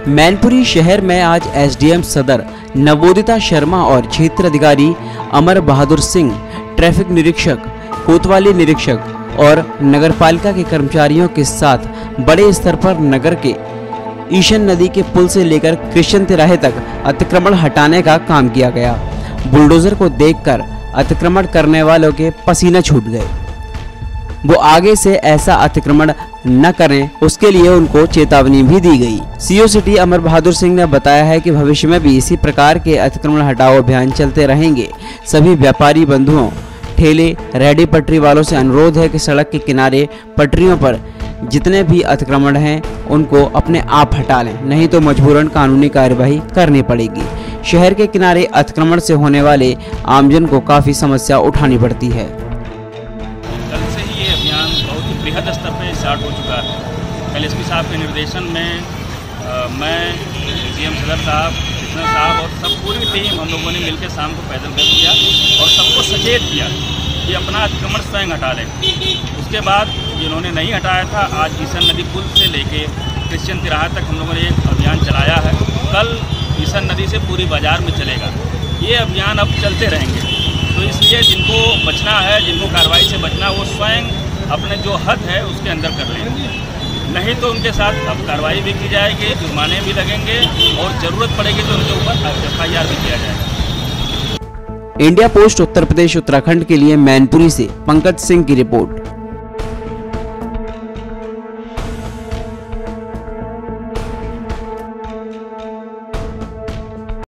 मैनपुरी शहर में आज एसडीएम सदर नवोदिता शर्मा और क्षेत्र अधिकारी अमर बहादुर सिंह, ट्रैफिक निरीक्षक, कोतवाली निरीक्षक और नगरपालिका के कर्मचारियों के साथ बड़े स्तर पर नगर के ईशन नदी के पुल से लेकर क्रिश्चियन तिराहे तक अतिक्रमण हटाने का काम किया गया। बुलडोजर को देखकर अतिक्रमण करने वालों के पसीने छूट गए। वो आगे से ऐसा अतिक्रमण न करें, उसके लिए उनको चेतावनी भी दी गई। सीओ सिटी अमर बहादुर सिंह ने बताया है कि भविष्य में भी इसी प्रकार के अतिक्रमण हटाओ अभियान चलते रहेंगे। सभी व्यापारी बंधुओं, ठेले, रेहड़ी पटरी वालों से अनुरोध है कि सड़क के किनारे पटरियों पर जितने भी अतिक्रमण हैं उनको अपने आप हटा लें, नहीं तो मजबूरन कानूनी कार्यवाही करनी पड़ेगी। शहर के किनारे अतिक्रमण से होने वाले आमजन को काफ़ी समस्या उठानी पड़ती है। कल से ही ये अभियान बहुत ही बृहद स्तर पर स्टार्ट हो चुका है। एलएसपी साहब के निर्देशन में मैं, सीएम सदर साहब, कमिश्नर साहब और सब पूरी टीम हम लोगों ने मिलकर शाम को पैदल कर दिया और सबको सचेत किया कि अपना अतिक्रमण स्वयं हटा लें। उसके बाद जिन्होंने नहीं हटाया था, आज ईशन नदी पुल से लेके क्रिश्चियन तिराहा तक हम लोगों ने एक अभियान चलाया है। कल ईशन नदी से पूरी बाज़ार में चलेगा। ये अभियान अब चलते रहेंगे, तो इसलिए जिनको बचना है, जिनको कार्रवाई से बचना, वो स्वयं अपने जो हद है उसके अंदर कर लें, नहीं तो उनके साथ अब कार्रवाई भी की जाएगी, जुर्माने भी लगेंगे और ज़रूरत पड़ेगी तो उनके ऊपर FIR भी किया जाएगा। इंडिया पोस्ट उत्तर प्रदेश उत्तराखंड के लिए मैनपुरी से पंकज सिंह की रिपोर्ट।